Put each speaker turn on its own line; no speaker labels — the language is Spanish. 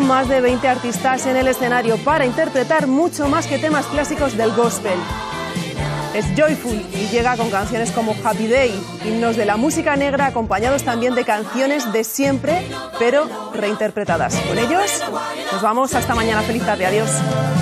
más de 20 artistas en el escenario para interpretar mucho más que temas clásicos del gospel. Es Joyful y llega con canciones como Happy Day, himnos de la música negra acompañados también de canciones de siempre, pero reinterpretadas. Con ellos nos vamos hasta mañana. Feliz tarde, adiós.